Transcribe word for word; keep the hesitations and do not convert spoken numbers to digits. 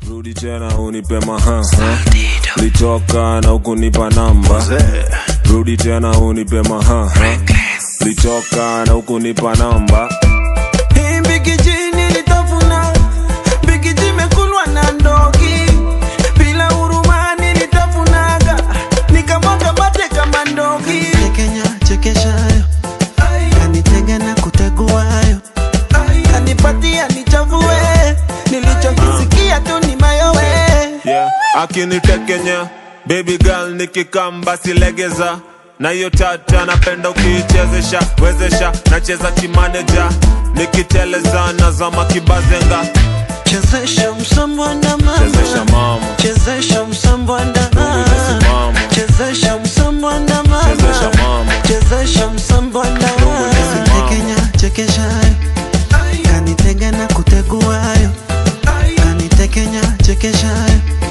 Rudi tena unipe maha Litoka na ukunipa namba Rudi tena unipe maha Litoka na ukunipa namba. Hii mbikiji nilitafuna, mbikiji mekulwa na ndogi. Bila huruma nilitafunaga, nikamwaga mate kama ndogi. Kenya chekeshayo, kanitega na kuteguayo, kanipatia nichavue, nilichokisikia tu ni mayowe. Yeah, akinitekenya, baby girl nikikamba silegeza. Na hiyo tata napenda ukichezesha, wezesha, nacheza kimaneja. Nikiteleza nazama kibazenga. Chezesha msambwanda mama, chezesha mama, chezesha msambwanda mama, chezesha msambwanda mama, chezesha mama, chezesha msambwanda mama. Kenya chekeshayo, kanitega na kuteguayo, kanitekenya chekeshayo,